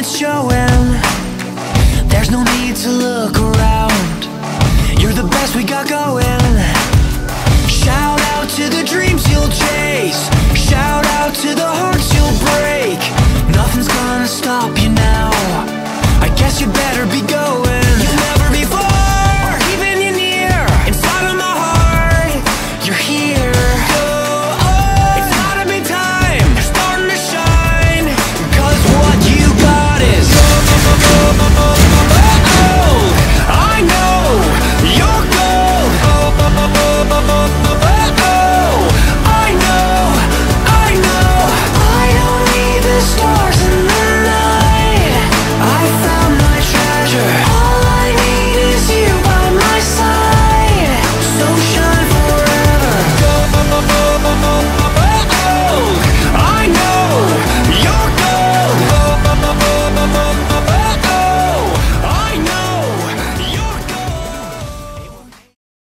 it's showing. There's no need to look around. You're the best we got going. Shout out to the dreams you'll chase. Shout out to the heart